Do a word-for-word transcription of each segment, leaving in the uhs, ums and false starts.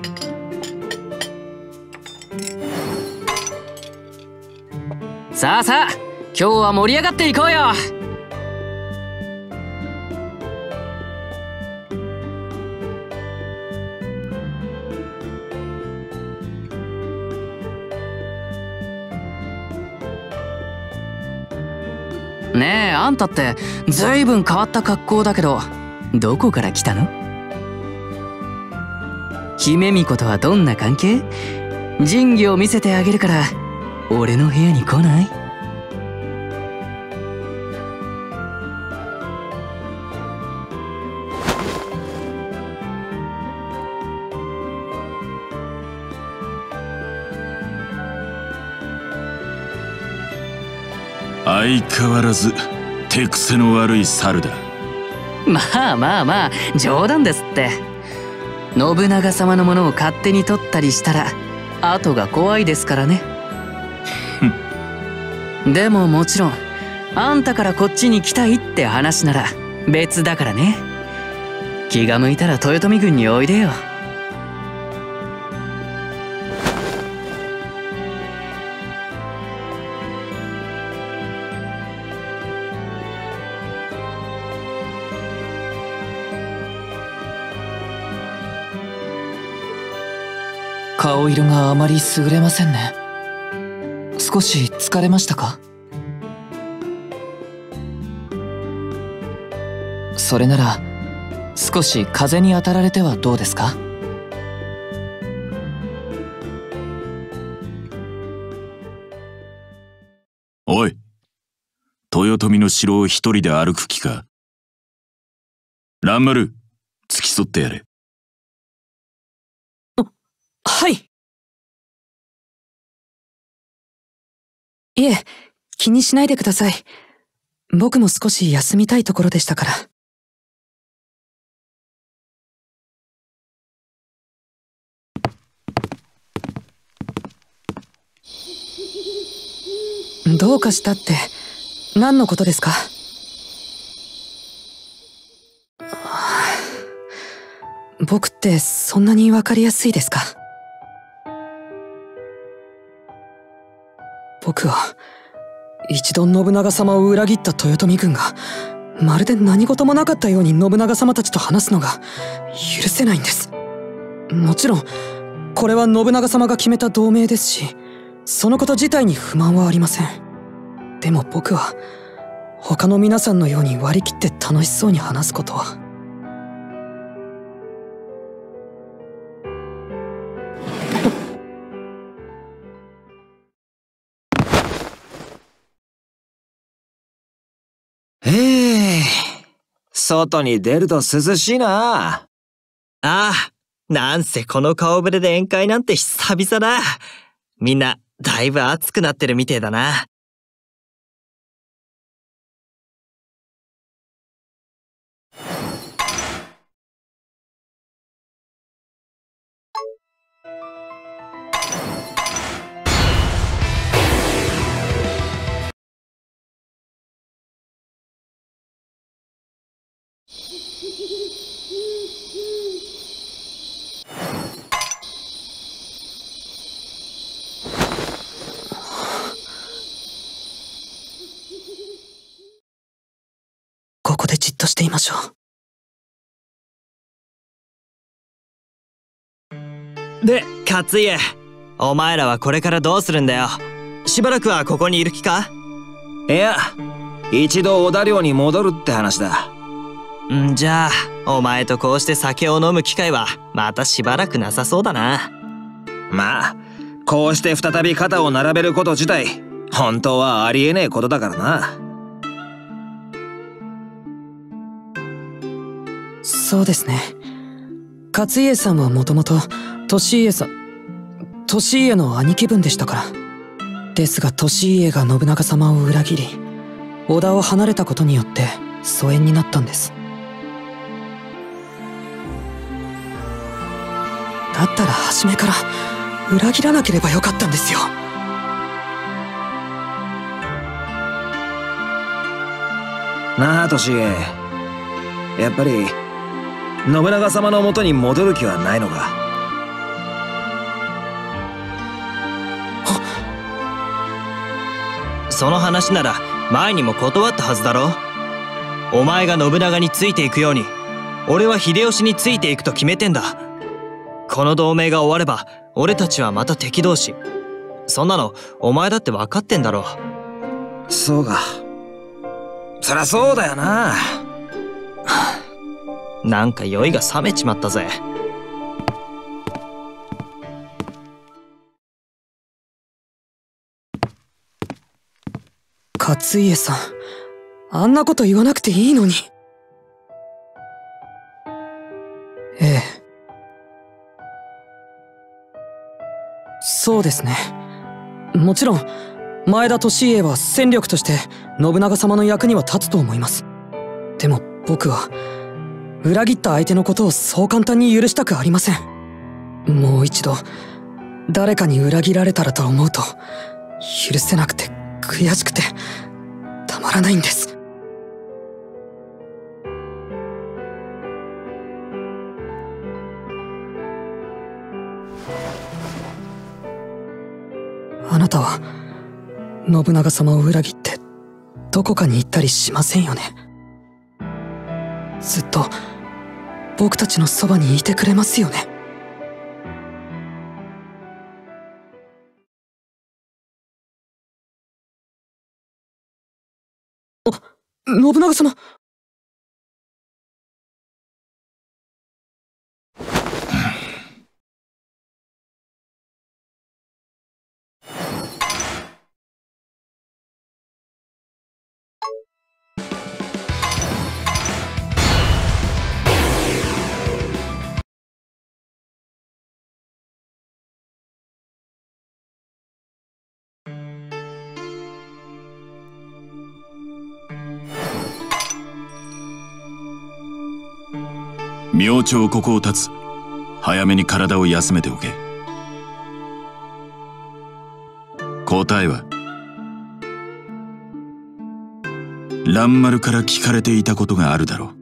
さあさあ、今日は盛り上がっていこうよ。ねえ、あんたってずいぶん変わった格好だけど、どこから来たの？姫巫女とはどんな関係？神器を見せてあげるから俺の部屋に来ない？ 相変わらず手癖の悪い猿だ。 まあまあまあ、冗談ですって。信長様のものを勝手に取ったりしたら後が怖いですからね。でももちろんあんたからこっちに来たいって話なら別だからね。気が向いたら豊臣軍においでよ。 顔色があまり優れませんね。少し疲れましたか？それなら少し風に当たられてはどうですか？ おい、豊臣の城を一人で歩く気か？蘭丸、付き添ってやれ。 はい。いえ、気にしないでください。僕も少し休みたいところでしたから。どうかしたって何のことですか？僕ってそんなにわかりやすいですか？僕は一度信長様を裏切った豊臣軍がまるで何事もなかったように信長様たちと話すのが許せないんです。もちろんこれは信長様が決めた同盟ですし、そのこと自体に不満はありません。でも僕は他の皆さんのように割り切って楽しそうに話すことは。 へえ、外に出ると涼しいな。 ああ、なんせこの顔ぶれで宴会なんて久々だ。みんなだいぶ暑くなってるみてえだな。 ここでじっとしていましょう。で、勝家、お前らはこれからどうするんだよ。しばらくはここにいる気か？ いや、一度織田領に戻るって話だ。 んじゃあ、お前とこうして酒を飲む機会はまたしばらくなさそうだな。 まあ、こうして再び肩を並べること自体本当はありえねえことだからな。 そうですね。勝家さんはもともと利家さん利家の兄貴分でしたから。ですが利家が信長様を裏切り織田を離れたことによって疎遠になったんです。だったら初めから裏切らなければよかったんですよ。 なあ利家、やっぱり信長様の元に戻る気はないのか？ その話なら前にも断ったはずだろ。お前が信長についていくように、俺は秀吉についていくと決めてんだ。この同盟が終われば俺たちはまた敵同士。そんなのお前だって分かってんだろ。 そうか。そりゃそうだよな。 なんか酔いが冷めちまったぜ。 勝家さん、あんなこと言わなくていいのに。ええ。そうですね。もちろん前田利家は戦力として信長様の役には立つと思います。でも僕は裏切った相手のことをそう簡単に許したくありません。もう一度誰かに裏切られたらと思うと許せなくて悔しくてたまらないんです。あなたは信長様を裏切ってどこかに行ったりしませんよね。ずっと僕たちのそばにいてくれますよね。あ、信長様。 明朝ここを立つ。早めに体を休めておけ。答えは蘭丸から聞かれていたことがあるだろう。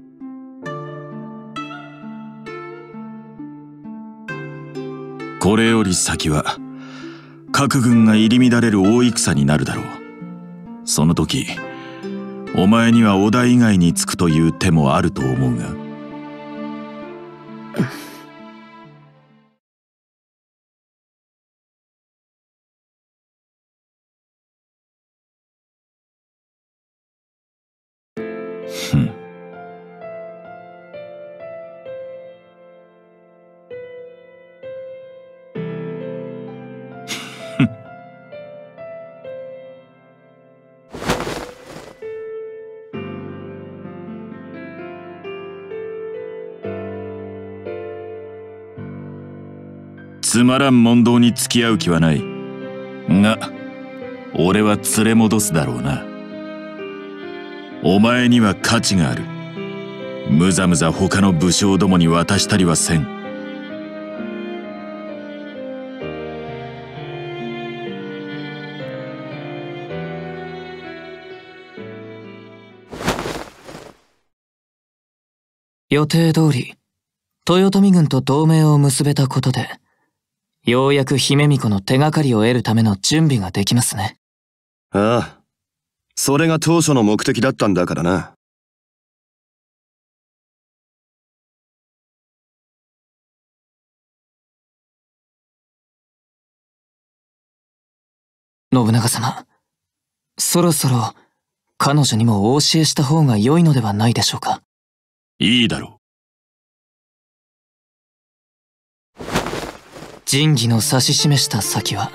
これより先は各軍が入り乱れる大戦になるだろう。その時お前には織田以外につくという手もあると思うが。ふん。つまらん問答に付き合う気はないが、俺は連れ戻すだろうな。お前には価値がある。むざむざ他の武将どもに渡したりはせん。 予定通り豊臣軍と同盟を結べたことで、ようやく姫巫女の手がかりを得るための準備ができますね。 ああ、それが当初の目的だったんだからな。 信長様、そろそろ彼女にもお教えした方が良いのではないでしょうか。 いいだろう。 仁義の指し示した先は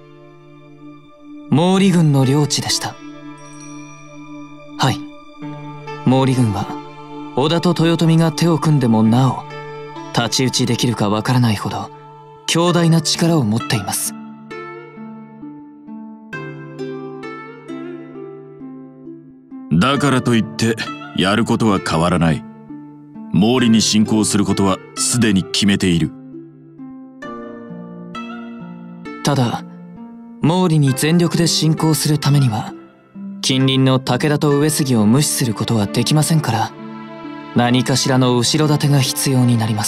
毛利軍の領地でした。はい、毛利軍は織田と豊臣が手を組んでもなお太刀打ちできるかわからないほど強大な力を持っています。 だからといってやることは変わらない。毛利に侵攻することはすでに決めている。 ただ毛利に全力で侵攻するためには近隣の武田と上杉を無視することはできませんから、何かしらの後ろ盾が必要になります。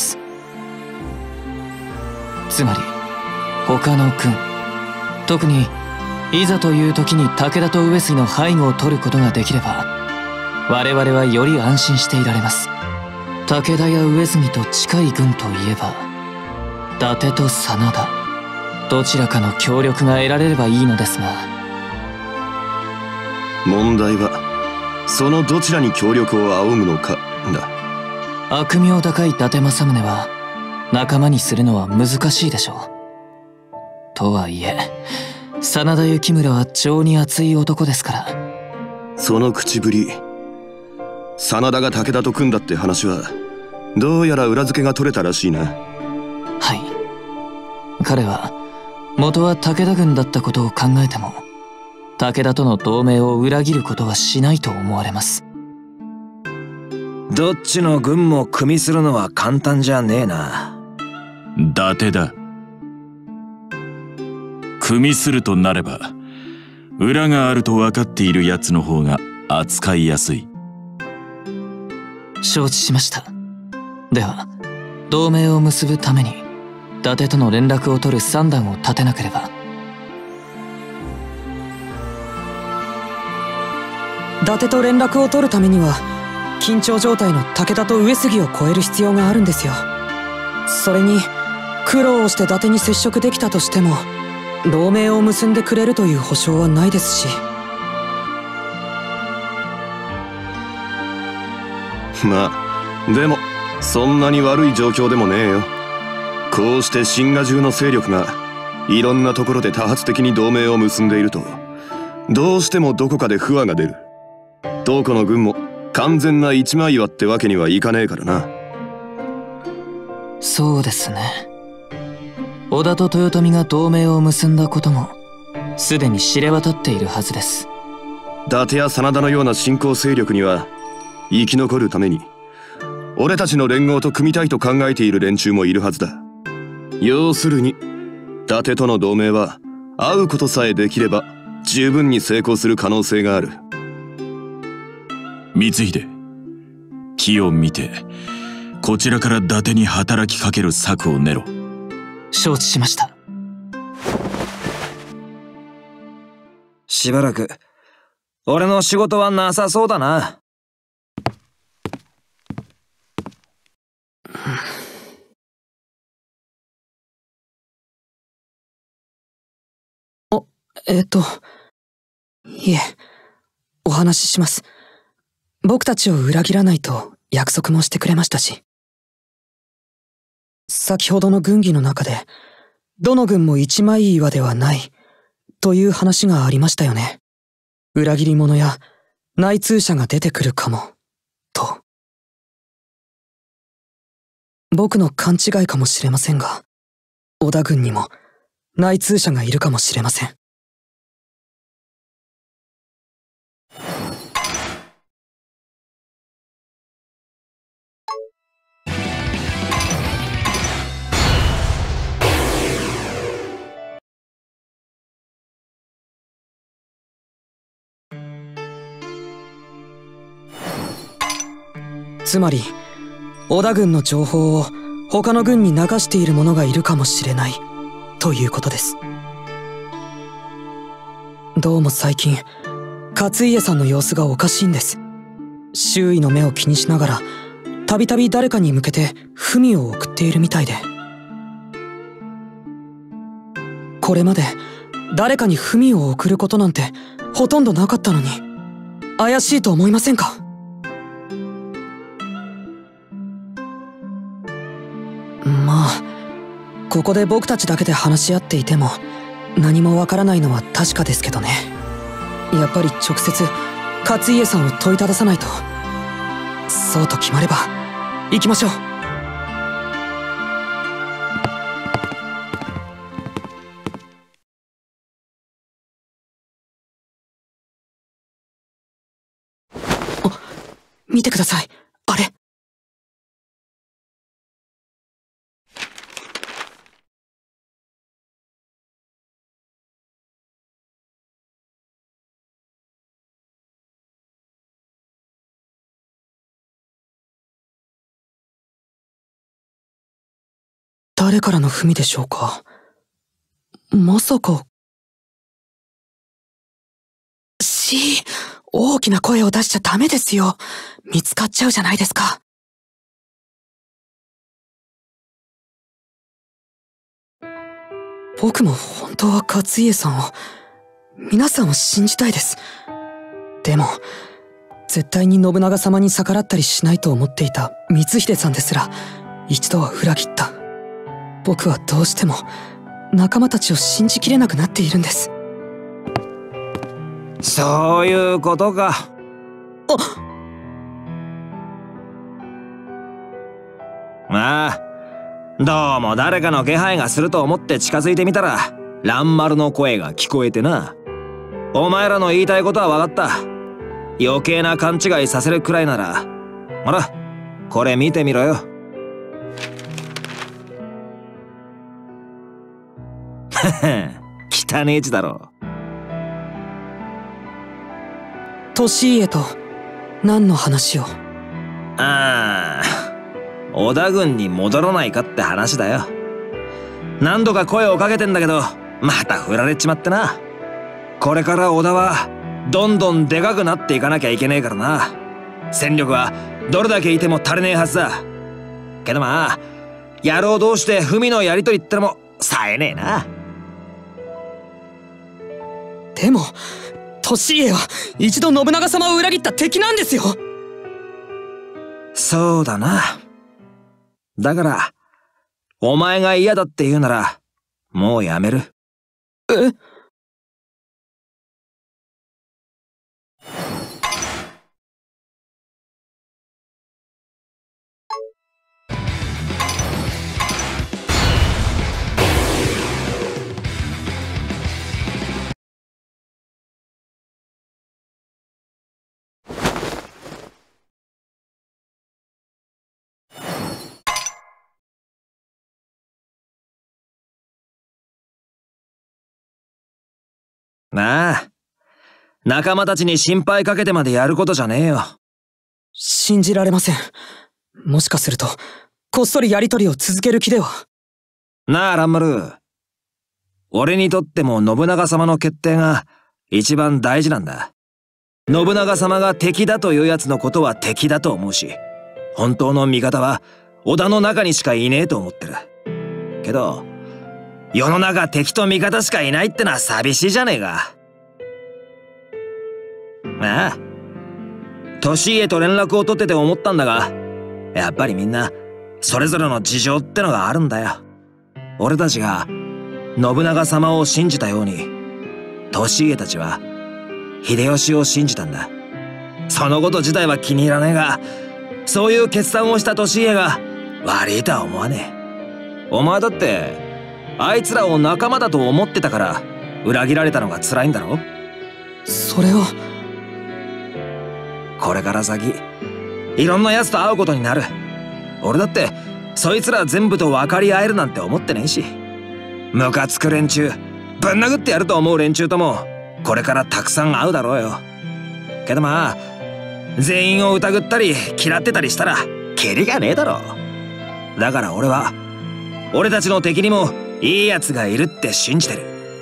つまり他の軍、特にいざという時に武田と上杉の背後を取ることができれば我々はより安心していられます。武田や上杉と近い軍といえば伊達と真田、どちらかの協力が得られればいいのですが。 問題はそのどちらに協力を仰ぐのかだ。 悪名高い伊達政宗は仲間にするのは難しいでしょう。とはいえ真田幸村は情に熱い男ですから。 その口ぶり、真田が武田と組んだって話はどうやら裏付けが取れたらしいな。 はい。彼は元は武田軍だったことを考えても武田との同盟を裏切ることはしないと思われます。 どっちの軍も組みするのは簡単じゃねえな。 伊達だ。組みするとなれば裏があると分かっているやつの方が扱いやすい。 承知しました。では同盟を結ぶために伊達との連絡を取る算段を立てなければ。 伊達と連絡を取るためには緊張状態の武田と上杉を超える必要があるんですよ。それに苦労をして伊達に接触できたとしても同盟を結んでくれるという保証はないですし。 まあでもそんなに悪い状況でもねえよ。こうして秦賀中の勢力がいろんなところで多発的に同盟を結んでいるとどうしてもどこかで不和が出る。どこの軍も完全な一枚岩ってわけにはいかねえからな。 そうですね。織田と豊臣が同盟を結んだこともすでに知れ渡っているはずです。 伊達や真田のような新興勢力には生き残るために俺たちの連合と組みたいと考えている連中もいるはずだ。要するに伊達との同盟は会うことさえできれば十分に成功する可能性がある。 光秀、機を見てこちらから伊達に働きかける策を練ろ。 承知しました。 しばらく俺の仕事はなさそうだな。 あ、えっといえ、お話しします。僕たちを裏切らないと約束もしてくれましたし。先ほどの軍議の中でどの軍も一枚岩ではないという話がありましたよね。裏切り者や内通者が出てくるかもと。僕の勘違いかもしれませんが織田軍にも内通者がいるかもしれません。つまり織田軍の情報を他の軍に流している者がいるかもしれないということです。どうも最近勝家さんの様子がおかしいんです。周囲の目を気にしながらたびたび誰かに向けて文を送っているみたいで。これまで誰かに文を送ることなんてほとんどなかったのに怪しいと思いませんか？まあここで僕たちだけで話し合っていても何もわからないのは確かですけどね。やっぱり直接勝家さんを問いたださないと。そうと決まれば行きましょう。あ、見てください、あれ。誰からの文でしょうか。まさかちい。大きな声を出しちゃダメですよ。見つかっちゃうじゃないですか。僕も本当は勝家さんを、皆さんを信じたいです。でも、絶対に信長様に逆らったりしないと思っていた光秀さんですら、一度は裏切った。僕はどうしても、仲間たちを信じきれなくなっているんです。 そういうことか。ああ、どうも誰かの気配がすると思って近づいてみたら、蘭丸の声が聞こえてな。お前らの言いたいことは分かった。余計な勘違いさせるくらいなら、ほら、これ見てみろよ。汚ねえ字だろ。 利家と何の話を？ ああ、織田軍に戻らないかって話だよ。何度か声をかけてんだけど、また振られちまってな。これから織田はどんどんでかくなっていかなきゃいけねえからな。戦力はどれだけいても足りねえはずだ。けどまあ、野郎同士で文のやりとりってのも冴えねえな。 でも利家は一度信長様を裏切った敵なんですよ。 そうだな。だからお前が嫌だって言うならもうやめる。 え？ なあ、仲間たちに心配かけてまでやることじゃねえよ。 信じられません。もしかするとこっそりやりとりを続ける気では。 なあ蘭丸、俺にとっても信長様の決定が一番大事なんだ。信長様が敵だというやつのことは敵だと思うし、本当の味方は織田の中にしかいねえと思ってる。けど世の中敵と味方しかいないってのは寂しいじゃねえか。ああ、利家と連絡を取ってて思ったんだが、やっぱりみんなそれぞれの事情ってのがあるんだよ。俺たちが信長様を信じたように、利家たちは秀吉を信じたんだ。そのこと自体は気に入らねえが、そういう決断をした利家が悪いとは思わねえ。お前だってあいつらを仲間だと思ってたから裏切られたのが辛いんだろ。 それは。 これから先いろんな奴と会うことになる。俺だってそいつら全部と分かり合えるなんて思ってねえし、ムカつく連中、ぶん殴ってやると思う連中ともこれからたくさん会うだろうよ。けどまあ、全員を疑ったり嫌ってたりしたらキリがねえだろ。だから俺は俺たちの敵にもいいやつがいるって信じてる。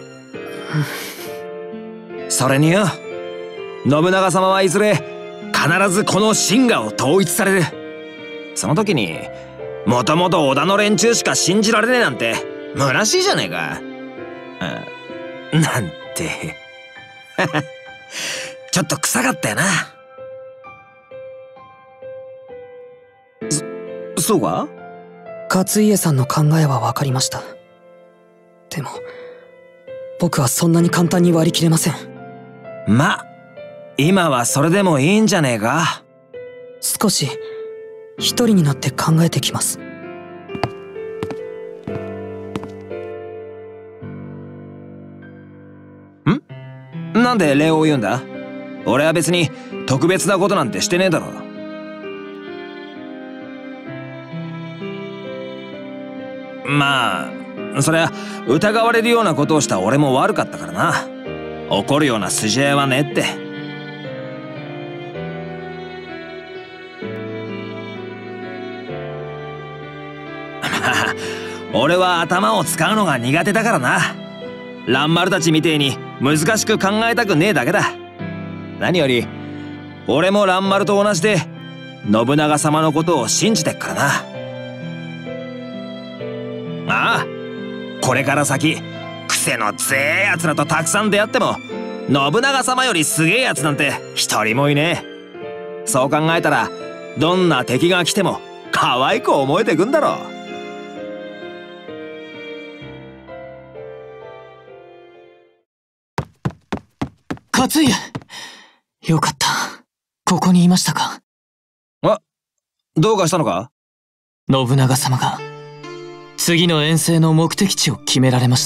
それによ、信長様はいずれ必ずこの秦河を統一される。その時にもともと織田の連中しか信じられねえなんて虚しいじゃねえか。あ、なんてちょっと臭かったよな。そ、そうか？ 勝家さんの考えは分かりました。でも僕はそんなに簡単に割り切れません。 ま、今はそれでもいいんじゃねえか。 少し一人になって考えてきます。 ん？なんで礼を言うんだ？俺は別に特別なことなんてしてねえだろ。まあ、そりゃ疑われるようなことをした俺も悪かったからな。怒るような筋合いはねえって。まあ、俺は頭を使うのが苦手だからな。蘭丸たちみてえに難しく考えたくねえだけだ。 何より俺も蘭丸と同じで信長様のことを信じてっからな。ああ、これから先癖の強えやつらとたくさん出会っても信長様よりすげえやつなんて一人もいねえ。そう考えたらどんな敵が来ても可愛く思えてくんだろう。 勝家、よかった、ここにいましたか。 あ、どうかしたのか。 信長様が次の遠征の目的地を決められました。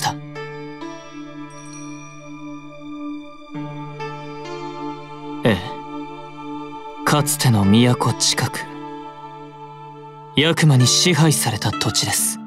ええ、かつての都近く、ヤクマに支配された土地です。